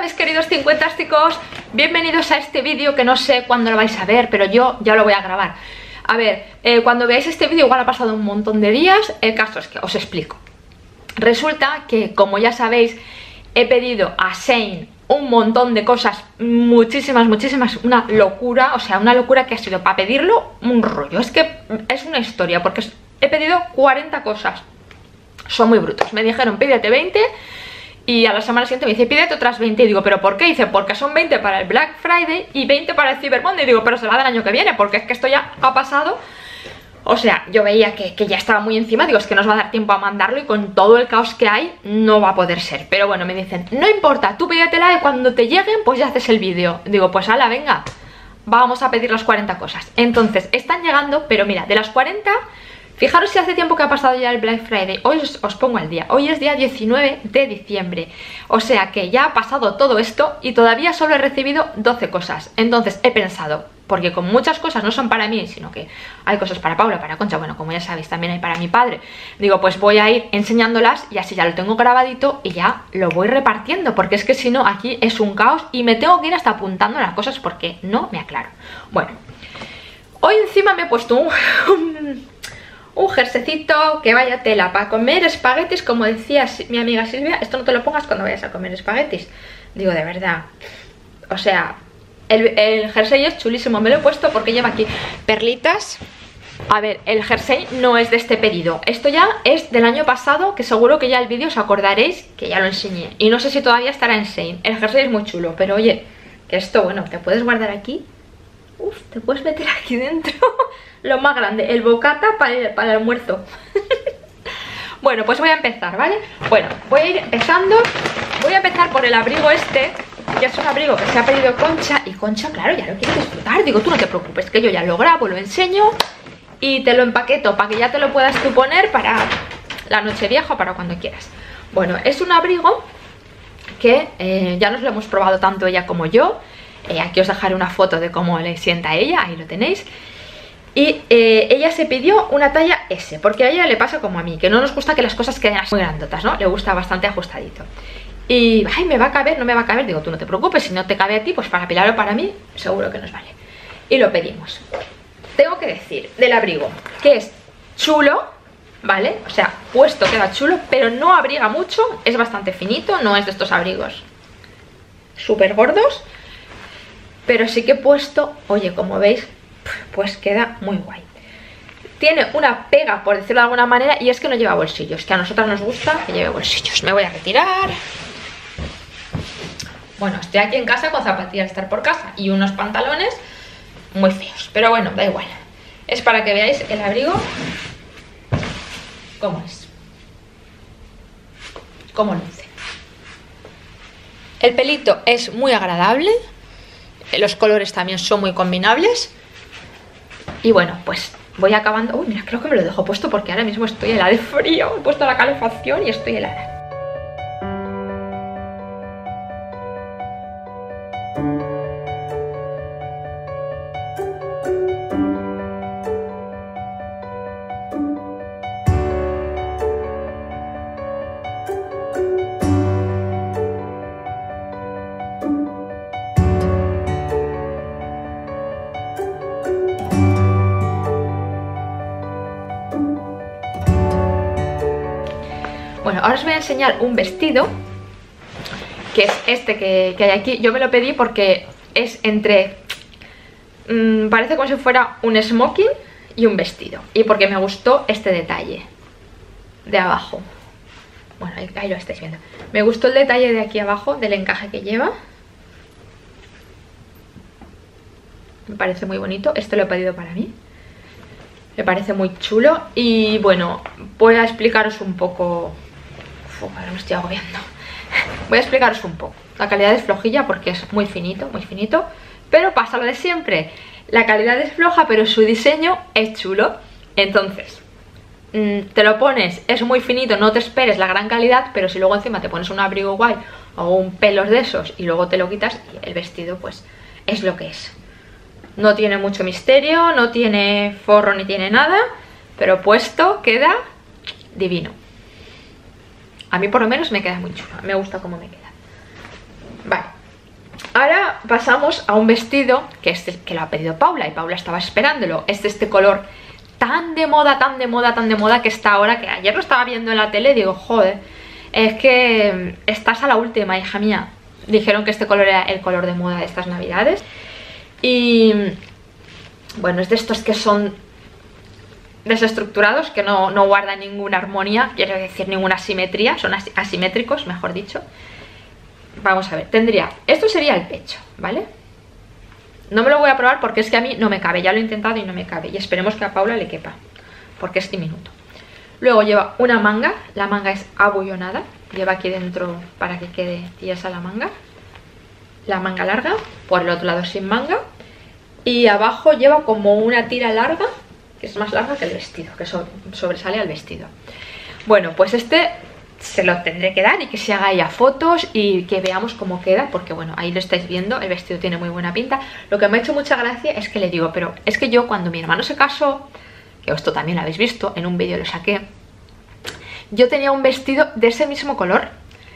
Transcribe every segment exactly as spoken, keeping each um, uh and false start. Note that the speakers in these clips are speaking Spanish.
mis queridos cincuentásticos, bienvenidos a este vídeo que no sé cuándo lo vais a ver, pero yo ya lo voy a grabar. A ver, eh, cuando veáis este vídeo igual ha pasado un montón de días. El caso es que os explico. Resulta que, como ya sabéis, he pedido a Shein un montón de cosas, muchísimas, muchísimas, una locura, o sea, una locura que ha sido para pedirlo un rollo. Es que es una historia, porque he pedido cuarenta cosas. Son muy brutos. Me dijeron, pídete veinte. Y a la semana siguiente me dice, pídete otras veinte. Y digo, ¿pero por qué? Y dice, porque son veinte para el Black Friday y veinte para el Cyber Monday. Y digo, pero se va del año que viene, porque es que esto ya ha pasado. O sea, yo veía que, que ya estaba muy encima. Digo, es que nos va a dar tiempo a mandarlo. Y con todo el caos que hay, no va a poder ser. Pero bueno, me dicen, no importa, tú pídetela y cuando te lleguen, pues ya haces el vídeo. Digo, pues ala, venga, vamos a pedir las cuarenta cosas. Entonces, están llegando, pero mira, de las cuarenta... Fijaros si hace tiempo que ha pasado ya el Black Friday. Hoy os, os pongo al día. Hoy es día diecinueve de diciembre. O sea que ya ha pasado todo esto y todavía solo he recibido doce cosas. Entonces he pensado, porque con muchas cosas no son para mí, sino que hay cosas para Paula, para Concha, bueno, como ya sabéis, también hay para mi padre. Digo, pues voy a ir enseñándolas y así ya lo tengo grabadito y ya lo voy repartiendo. Porque es que si no, aquí es un caos y me tengo que ir hasta apuntando las cosas porque no me aclaro. Bueno, hoy encima me he puesto un... un un jersecito que vaya tela para comer espaguetis, como decía mi amiga Silvia. Esto no te lo pongas cuando vayas a comer espaguetis. Digo, de verdad. O sea, el, el jersey es chulísimo. Me lo he puesto porque lleva aquí perlitas. A ver, el jersey no es de este pedido. Esto ya es del año pasado, que seguro que ya el vídeo os acordaréis que ya lo enseñé. Y no sé si todavía estará en Shein. El jersey es muy chulo, pero oye, que esto, bueno, te puedes guardar aquí. Uf, te puedes meter aquí dentro. Lo más grande, el bocata para el, para el almuerzo. Bueno, pues voy a empezar, ¿vale? Bueno, voy a ir empezando. Voy a empezar por el abrigo este, que es un abrigo que se ha pedido Concha. Y Concha, claro, ya lo quiere disfrutar. Digo, tú no te preocupes, que yo ya lo grabo, lo enseño y te lo empaqueto para que ya te lo puedas tú poner para la noche vieja o para cuando quieras. Bueno, es un abrigo que eh, ya nos lo hemos probado tanto ella como yo. Eh, aquí os dejaré una foto de cómo le sienta a ella, ahí lo tenéis. Y eh, ella se pidió una talla ese, porque a ella le pasa como a mí, que no nos gusta que las cosas queden muy grandotas, ¿no? Le gusta bastante ajustadito. Y, ay, ¿me va a caber? ¿No me va a caber? Digo, tú no te preocupes, si no te cabe a ti, pues para Pilar o para mí, seguro que nos vale. Y lo pedimos. Tengo que decir del abrigo que es chulo, ¿vale? O sea, puesto queda chulo, pero no abriga mucho, es bastante finito, no es de estos abrigos súper gordos. Pero sí que he puesto, oye, como veis, pues queda muy guay. Tiene una pega, por decirlo de alguna manera, y es que no lleva bolsillos, que a nosotras nos gusta que lleve bolsillos. Me voy a retirar. Bueno, estoy aquí en casa con zapatillas de estar por casa y unos pantalones muy feos, pero bueno, da igual. Es para que veáis el abrigo cómo es, cómo luce. El pelito es muy agradable. Los colores también son muy combinables. Y bueno, pues voy acabando. Uy, mira, creo que me lo dejo puesto porque ahora mismo estoy helada de frío. He puesto la calefacción y estoy helada. Bueno, ahora os voy a enseñar un vestido, que es este que, que hay aquí. Yo me lo pedí porque es entre... Mmm, parece como si fuera un smoking y un vestido. Y porque me gustó este detalle de abajo. Bueno, ahí, ahí lo estáis viendo. Me gustó el detalle de aquí abajo, del encaje que lleva. Me parece muy bonito. Este lo he pedido para mí. Me parece muy chulo. Y bueno, voy a explicaros un poco... Uf, ahora me estoy agobiando. Voy a explicaros un poco. La calidad es flojilla porque es muy finito, muy finito. Pero pasa lo de siempre. La calidad es floja, pero su diseño es chulo. Entonces, mmm, te lo pones, es muy finito, no te esperes la gran calidad. Pero si luego encima te pones un abrigo guay o un pelos de esos y luego te lo quitas, y el vestido pues es lo que es. No tiene mucho misterio, no tiene forro ni tiene nada, pero puesto queda divino. A mí por lo menos me queda muy chulo, me gusta cómo me queda. Vale, Ahora pasamos a un vestido que, este, que lo ha pedido Paula y Paula estaba esperándolo. Es de este color tan de moda, tan de moda, tan de moda que está ahora, que ayer lo estaba viendo en la tele y digo, joder, es que estás a la última, hija mía. Dijeron que este color era el color de moda de estas navidades. Y bueno, es de estos que son desestructurados, que no, no guardan ninguna armonía, quiero decir ninguna simetría, son as asimétricos, mejor dicho. Vamos a ver, tendría, esto sería el pecho, ¿vale? No me lo voy a probar porque es que a mí no me cabe, ya lo he intentado y no me cabe. Y esperemos que a Paula le quepa, porque es diminuto. Luego lleva una manga, la manga es abullonada, lleva aquí dentro para que quede tiesa la manga. La manga larga, por el otro lado sin manga. Y abajo lleva como una tira larga, que es más larga que el vestido, que so- sobresale al vestido. Bueno, pues este se lo tendré que dar y que se haga ya fotos y que veamos cómo queda, porque bueno, ahí lo estáis viendo, el vestido tiene muy buena pinta. Lo que me ha hecho mucha gracia es que le digo, pero es que yo cuando mi hermano se casó, que esto también lo habéis visto, en un vídeo lo saqué, yo tenía un vestido de ese mismo color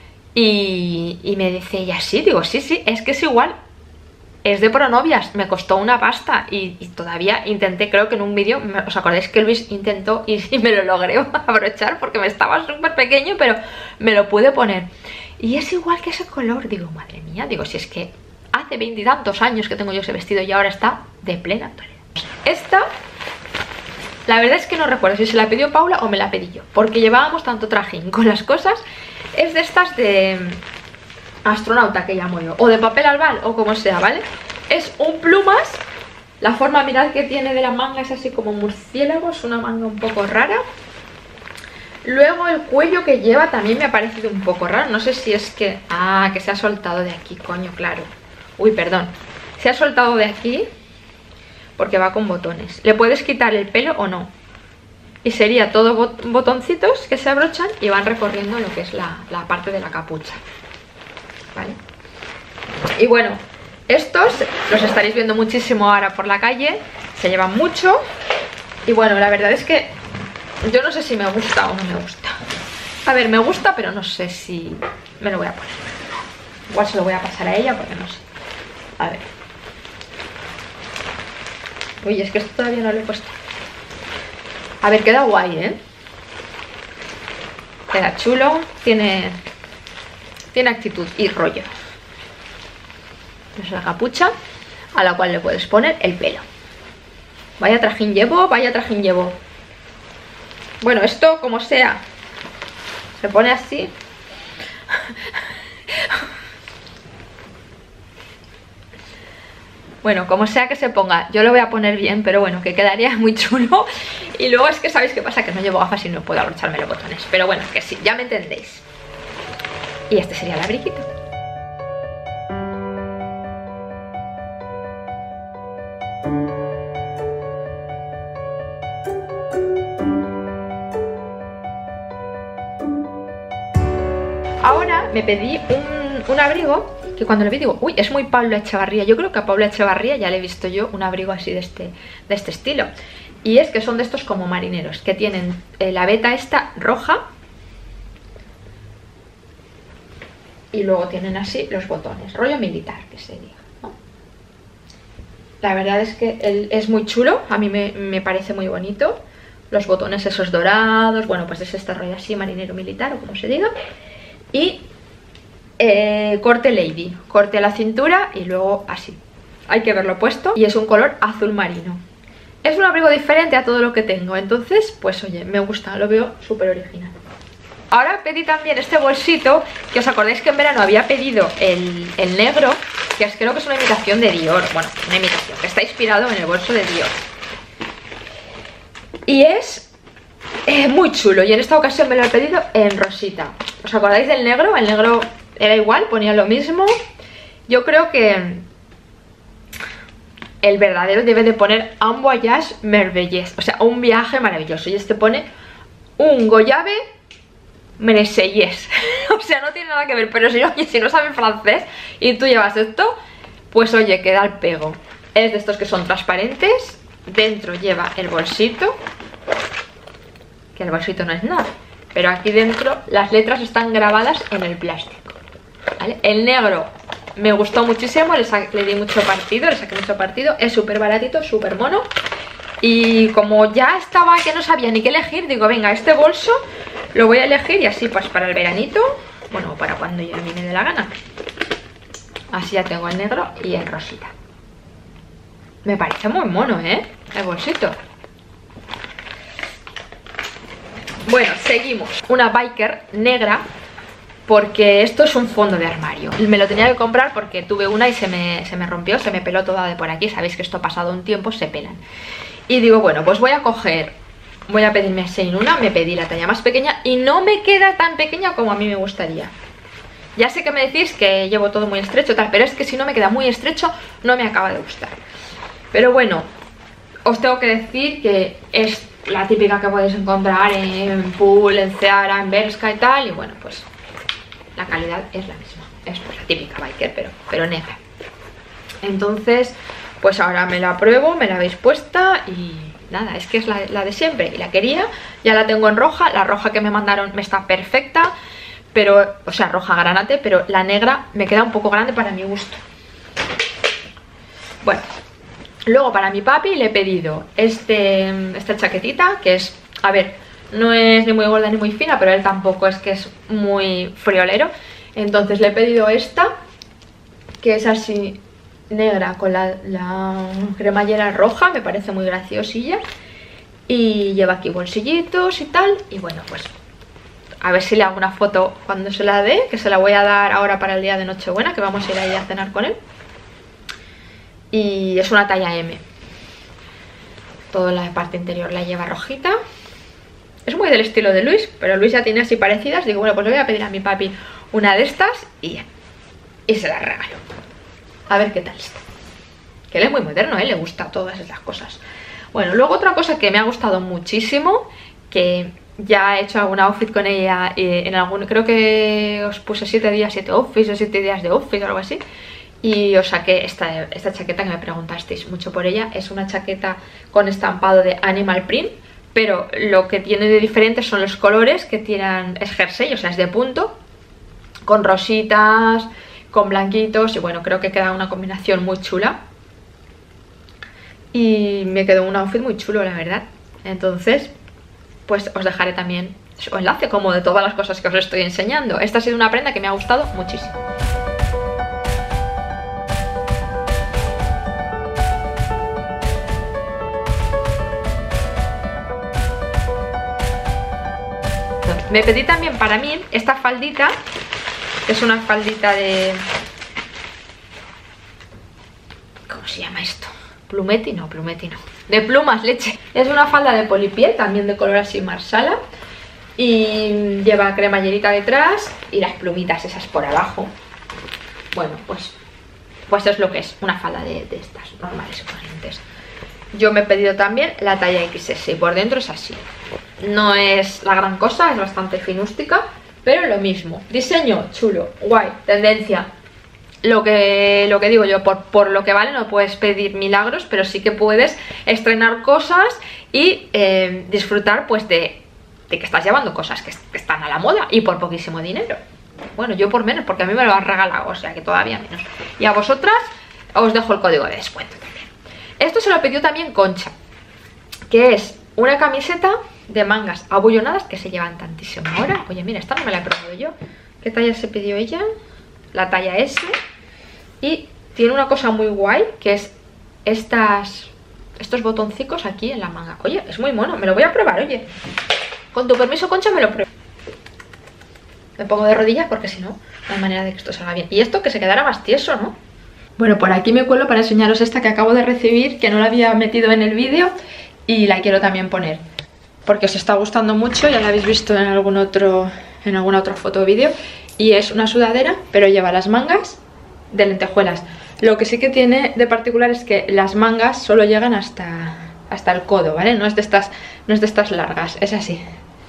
y, y me dice ella, sí, digo, sí, sí, es que es igual, es de pronovias, me costó una pasta y, y todavía intenté, creo que en un vídeo, ¿os acordáis que Luis intentó y, y me lo logré abrochar porque me estaba súper pequeño, pero me lo pude poner? Y es igual que ese color, digo, madre mía, digo, si es que hace veintitantos años que tengo yo ese vestido y ahora está de plena actualidad. Esta, la verdad es que no recuerdo si se la pidió Paula o me la pedí yo, porque llevábamos tanto trajín con las cosas. Es de estas de astronauta que llamo yo, o de papel albal, o como sea, ¿vale? Es un plumas, la forma, mirad que tiene de la manga, es así como murciélago, es una manga un poco rara. Luego el cuello que lleva también me ha parecido un poco raro, no sé si es que... Ah, que se ha soltado de aquí, coño, claro. Uy, perdón, se ha soltado de aquí porque va con botones. Le puedes quitar el pelo o no, y sería todo bot botoncitos que se abrochan y van recorriendo lo que es la, la parte de la capucha. ¿Vale? Y bueno, estos los estaréis viendo muchísimo ahora por la calle, se llevan mucho. Y bueno, la verdad es que yo no sé si me gusta o no me gusta. A ver, me gusta, pero no sé si me lo voy a poner. Igual se lo voy a pasar a ella porque no sé. A ver. Uy, es que esto todavía no lo he puesto. A ver, queda guay, ¿eh? Queda chulo, tiene... tiene actitud y rollo. Es la capucha a la cual le puedes poner el pelo. Vaya trajín llevo, vaya trajín llevo. Bueno, esto como sea, se pone así. Bueno, como sea que se ponga, yo lo voy a poner bien, pero bueno, que quedaría muy chulo. Y luego es que sabéis qué pasa, que no llevo gafas y no puedo abrocharme los botones. Pero bueno, que sí, ya me entendéis. Y este sería el abriguito. Ahora me pedí un, un abrigo que cuando lo vi digo, uy, es muy Pablo Echevarría. Yo creo que a Pablo Echevarría ya le he visto yo un abrigo así de este, de este estilo. Y es que son de estos como marineros, que tienen eh, la veta esta roja. Y luego tienen así los botones, rollo militar que se diga, ¿no? La verdad es que él es muy chulo, a mí me, me parece muy bonito. Los botones esos dorados, bueno, pues es este rollo así marinero militar o como se diga. Y eh, corte lady, corte a la cintura y luego así. Hay que verlo puesto y es un color azul marino. Es un abrigo diferente a todo lo que tengo, entonces pues oye, me gusta, lo veo súper original. Ahora pedí también este bolsito, que os acordáis que en verano había pedido el, el negro, que es, creo que es una imitación de Dior. Bueno, una imitación, que está inspirado en el bolso de Dior. Y es eh, muy chulo, y en esta ocasión me lo he pedido en rosita. ¿Os acordáis del negro? El negro era igual, ponía lo mismo. Yo creo que el verdadero debe de poner un voyage merveilleux, o sea, un viaje maravilloso. Y este pone un goyave Meneseyes. O sea, no tiene nada que ver. Pero si, oye, si no sabes francés y tú llevas esto, pues oye, queda al pego. Es de estos que son transparentes. Dentro lleva el bolsito, que el bolsito no es nada, pero aquí dentro las letras están grabadas en el plástico, ¿vale? El negro me gustó muchísimo, le, le di mucho partido, le saqué mucho partido. Es súper baratito, súper mono. Y como ya estaba que no sabía ni qué elegir, digo, venga, este bolso lo voy a elegir y así pues para el veranito, bueno, para cuando yo a mí me dé la gana. Así ya tengo el negro y el rosita. Me parece muy mono, ¿eh? El bolsito. Bueno, seguimos. Una biker negra, porque esto es un fondo de armario. Me lo tenía que comprar porque tuve una y se me, se me rompió, se me peló toda de por aquí. Sabéis que esto ha pasado un tiempo, se pelan. Y digo, bueno, pues voy a coger, voy a pedirme así en una. Me pedí la talla más pequeña y no me queda tan pequeña como a mí me gustaría. Ya sé que me decís que llevo todo muy estrecho, tal, pero es que si no me queda muy estrecho, no me acaba de gustar. Pero bueno, os tengo que decir que es la típica que podéis encontrar en Pool, en Zara, en Bershka y tal. Y bueno, pues la calidad es la misma. Es pues la típica biker, pero, pero negra. Entonces, pues ahora me la pruebo, me la habéis puesta y nada, es que es la, la de siempre. Y la quería, ya la tengo en roja. La roja que me mandaron me está perfecta, pero, o sea, roja granate, pero la negra me queda un poco grande para mi gusto. Bueno, luego para mi papi le he pedido este, esta chaquetita, que es, a ver, no es ni muy gorda ni muy fina, pero él tampoco es que es muy friolero. Entonces le he pedido esta, que es así negra con la, la cremallera roja, me parece muy graciosilla. Y lleva aquí bolsillitos y tal. Y bueno, pues a ver si le hago una foto cuando se la dé, que se la voy a dar ahora para el día de Nochebuena, que vamos a ir ahí a cenar con él. Y es una talla eme. Toda la parte interior la lleva rojita. Es muy del estilo de Luis, pero Luis ya tiene así parecidas. Digo, bueno, pues le voy a pedir a mi papi una de estas y, y se la regalo. A ver qué tal está. Que él es muy moderno, ¿eh? Le gusta todas esas cosas. Bueno, luego otra cosa que me ha gustado muchísimo, que ya he hecho algún outfit con ella eh, en algún, creo que os puse siete días, siete outfits o siete días de outfit o algo así. Y os saqué esta, esta chaqueta que me preguntasteis mucho por ella. Es una chaqueta con estampado de animal print, pero lo que tiene de diferente son los colores que tienen. Es jersey, o sea, es de punto, con rositas, con blanquitos. Y bueno, creo que queda una combinación muy chula. Y me quedó un outfit muy chulo, la verdad. Entonces, pues os dejaré también su enlace, como de todas las cosas que os estoy enseñando. Esta ha sido una prenda que me ha gustado muchísimo. Me pedí también para mí esta faldita, que es una faldita de... ¿Cómo se llama esto? ¿Plumetti? No, plumetti no. De plumas, leche. Es una falda de polipiel, también de color así marsala. Y lleva cremallerita detrás y las plumitas esas por abajo. Bueno, pues, pues es lo que es, una falda de, de estas normales y corrientes. Yo me he pedido también la talla equis ese y por dentro es así. No es la gran cosa, es bastante finústica, pero lo mismo. Diseño chulo, guay, tendencia. Lo que, lo que digo yo, por, por lo que vale no puedes pedir milagros, pero sí que puedes estrenar cosas y eh, disfrutar pues de, de que estás llevando cosas que, que están a la moda y por poquísimo dinero. Bueno, yo por menos, porque a mí me lo han regalado, o sea que todavía menos. Y a vosotras os dejo el código de descuento también. Esto se lo pidió también Concha, que es una camiseta de mangas abullonadas que se llevan tantísimo ahora. Oye, mira, esta no me la he probado yo. ¿Qué talla se pidió ella? La talla ese. Y tiene una cosa muy guay, que es estas, estos botoncicos aquí en la manga. Oye, es muy mono, me lo voy a probar, oye. Con tu permiso, Concha, me lo pruebo. Me pongo de rodillas porque si no, no hay manera de que esto salga bien. Y esto que se quedara más tieso, ¿no? Bueno, por aquí me cuelo para enseñaros esta que acabo de recibir, que no la había metido en el vídeo y la quiero también poner. Porque os está gustando mucho, ya la habéis visto en algún otro, en alguna otra foto o vídeo. Y es una sudadera, pero lleva las mangas de lentejuelas. Lo que sí que tiene de particular es que las mangas solo llegan hasta, hasta el codo, ¿vale? No es de estas, no es de estas largas, es así.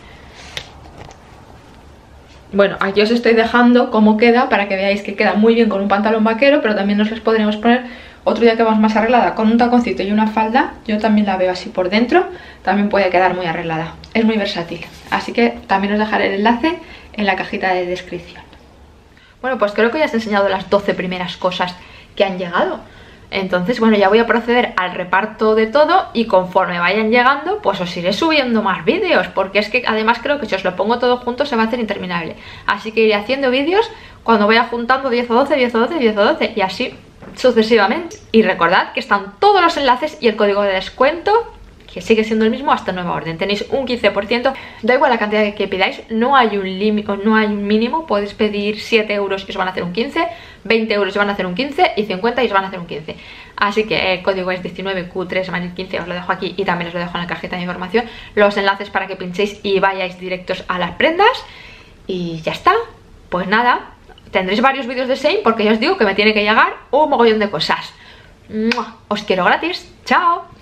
Bueno, aquí os estoy dejando cómo queda para que veáis que queda muy bien con un pantalón vaquero, pero también nos las podremos poner otro día que vamos más arreglada con un taconcito y una falda. Yo también la veo así por dentro, también puede quedar muy arreglada. Es muy versátil, así que también os dejaré el enlace en la cajita de descripción. Bueno, pues creo que ya os he enseñado las doce primeras cosas que han llegado. Entonces, bueno, ya voy a proceder al reparto de todo y conforme vayan llegando, pues os iré subiendo más vídeos, porque es que además creo que si os lo pongo todo junto se va a hacer interminable. Así que iré haciendo vídeos cuando vaya juntando diez o doce, diez o doce, diez o doce y así sucesivamente. Y recordad que están todos los enlaces y el código de descuento, que sigue siendo el mismo hasta nueva orden. Tenéis un quince por ciento, da igual la cantidad que pidáis, no hay un límite, no hay un mínimo. Podéis pedir siete euros y os van a hacer un quince, veinte euros y os van a hacer un quince y cincuenta y os van a hacer un quince. Así que el código es diecinueve Q tres quince, os lo dejo aquí y también os lo dejo en la cajita de información, los enlaces para que pinchéis y vayáis directos a las prendas. Y ya está, pues nada, tendréis varios vídeos de Shein porque ya os digo que me tiene que llegar un mogollón de cosas. ¡Mua! Os quiero gratis, chao.